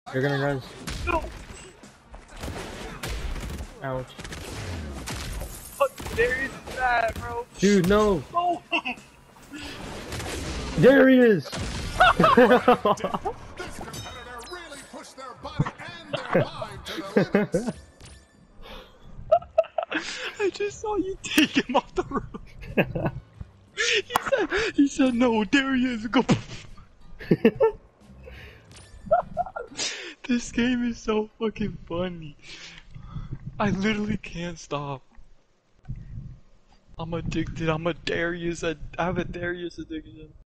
You're gonna res. No! Ouch. Fuck, Darius is bad, bro. Dude, no! No! Darius! This competitor really pushed their body and their mind to the limits. I just saw you take him off the roof. He said no, Darius, go. This game is so fucking funny. I literally can't stop. I'm addicted. I'm a Darius. I have a Darius addiction.